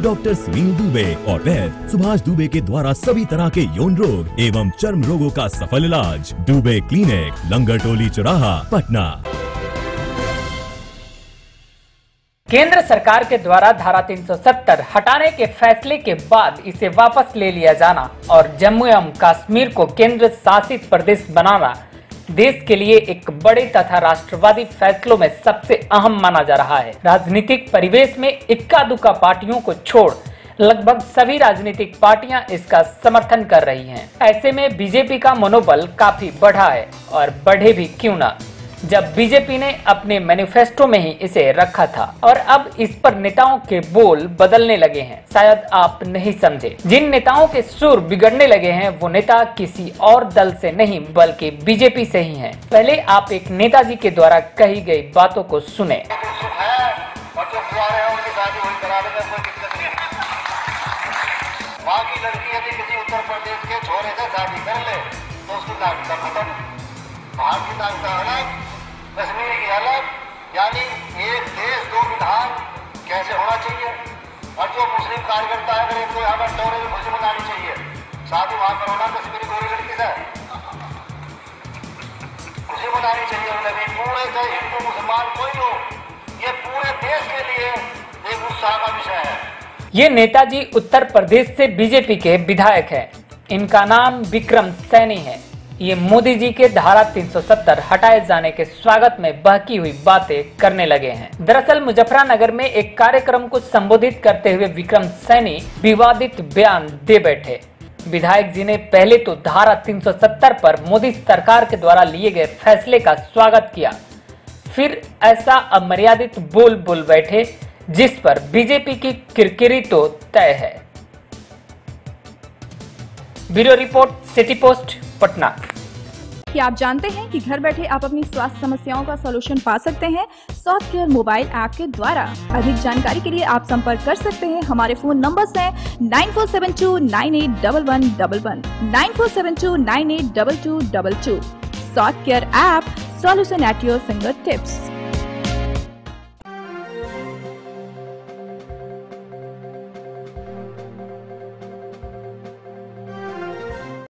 Doctor Sunil Dubey और वैद्य सुभाष दुबे के द्वारा सभी तरह के यौन रोग एवं चर्म रोगों का सफल इलाज। दुबे क्लिनिक, लंगर टोली चौराहा, पटना। केंद्र सरकार के द्वारा धारा 370 हटाने के फैसले के बाद इसे वापस ले लिया जाना और जम्मू एवं कश्मीर को केंद्र शासित प्रदेश बनाना देश के लिए एक बड़े तथा राष्ट्रवादी फैसलों में सबसे अहम माना जा रहा है। राजनीतिक परिवेश में इक्का दुक्का पार्टियों को छोड़ लगभग सभी राजनीतिक पार्टियां इसका समर्थन कर रही हैं। ऐसे में बीजेपी का मनोबल काफी बढ़ा है और बढ़े भी क्यों ना, जब बीजेपी ने अपने मैनिफेस्टो में ही इसे रखा था और अब इस पर नेताओं के बोल बदलने लगे हैं। शायद आप नहीं समझे, जिन नेताओं के सुर बिगड़ने लगे हैं वो नेता किसी और दल से नहीं बल्कि बीजेपी से ही हैं। पहले आप एक नेताजी के द्वारा कही गई बातों को सुने। कश्मीर की अलग, यानी एक देश दो विधान कैसे होना चाहिए। और जो मुस्लिम कार्यकर्ता है, अगर एक यहाँ पर तो मुस्लिम बनानी चाहिए, साथ ही वहाँ पर होना कश्मीरी गोरी लड़की से मुस्लिम बनानी चाहिए। उन्हें पूरे चाहे हिंदू मुसलमान कोई हो, ये पूरे देश के लिए एक उत्साह का विषय है। ये नेताजी उत्तर प्रदेश से बीजेपी के विधायक हैं। इनका नाम विक्रम सैनी है। ये मोदी जी के धारा 370 हटाए जाने के स्वागत में बहकी हुई बातें करने लगे हैं। दरअसल मुजफ्फरनगर में एक कार्यक्रम को संबोधित करते हुए विक्रम सैनी विवादित बयान दे बैठे। विधायक जी ने पहले तो धारा 370 पर मोदी सरकार के द्वारा लिए गए फैसले का स्वागत किया, फिर ऐसा अमर्यादित बोल बोल बैठे जिस पर बीजेपी की किरकिरी तो तय है। Bureau report, city post, Patna. क्या आप जानते हैं कि घर बैठे आप अपनी स्वास्थ्य समस्याओं का सॉल्यूशन पा सकते हैं सॉफ्ट केयर मोबाइल ऐप के द्वारा। अधिक जानकारी के लिए आप संपर्क कर सकते हैं। हमारे फोन नंबर्स हैं 9472981111, 9472982222। Soft care app, solution at your finger tips.